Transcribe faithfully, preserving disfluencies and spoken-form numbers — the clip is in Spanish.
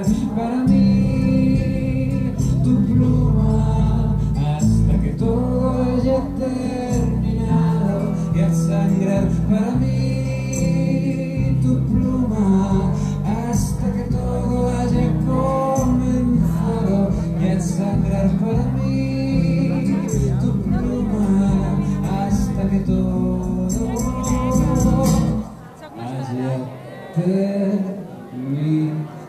sangrar para mí tu pluma hasta que todo haya terminado, y al sangrar para mí tu pluma hasta que todo haya comenzado, y al sangrar para mí tu pluma hasta que todo haya terminado.